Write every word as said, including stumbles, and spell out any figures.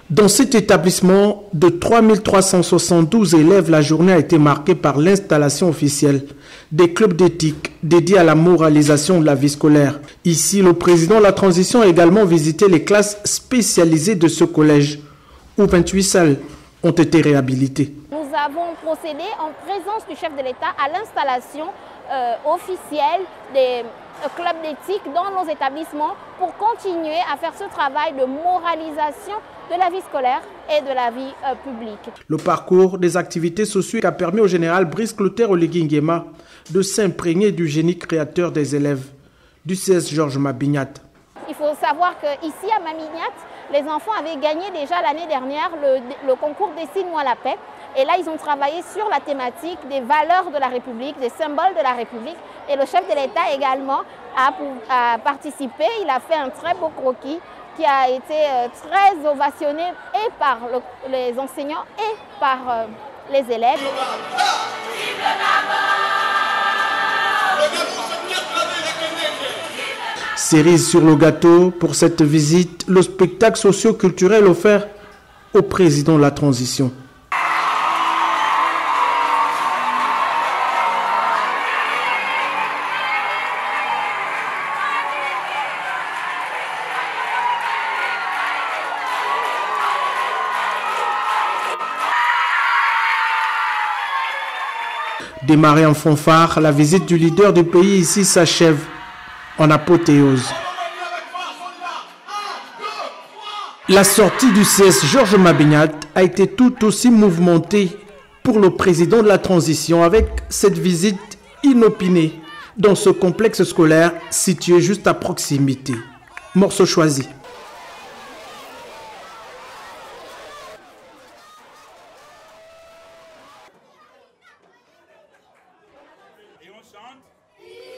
Dans cet établissement de trois mille trois cent soixante-douze élèves, la journée a été marquée par l'installation officielle des clubs d'éthique dédiés à la moralisation de la vie scolaire. Ici, le président de la transition a également visité les classes spécialisées de ce collège, où vingt-huit salles ont été réhabilitées. Nous avons procédé en présence du chef de l'État à l'installation euh, officielle des clubs d'éthique dans nos établissements pour continuer à faire ce travail de moralisation de la vie scolaire et de la vie euh, publique. Le parcours des activités sociales a permis au général Brice Clotaire Oligui Nguema de s'imprégner du génie créateur des élèves du C S Georges Mabinhat. Il faut savoir qu'ici à Mabinhat, les enfants avaient gagné déjà l'année dernière le, le concours Dessine-moi la paix. Et là, ils ont travaillé sur la thématique des valeurs de la République, des symboles de la République. Et le chef de l'État également a, a participé. Il a fait un très beau croquis qui a été très ovationné et par le, les enseignants et par euh, les élèves. Cerise sur le gâteau pour cette visite, le spectacle socio-culturel offert au président de la transition. Démarrée en fanfare, la visite du leader du pays ici s'achève en apothéose. La sortie du C S Georges Mabinhat a été tout aussi mouvementée pour le président de la transition avec cette visite inopinée dans ce complexe scolaire situé juste à proximité. Morceau choisi. Et on chante.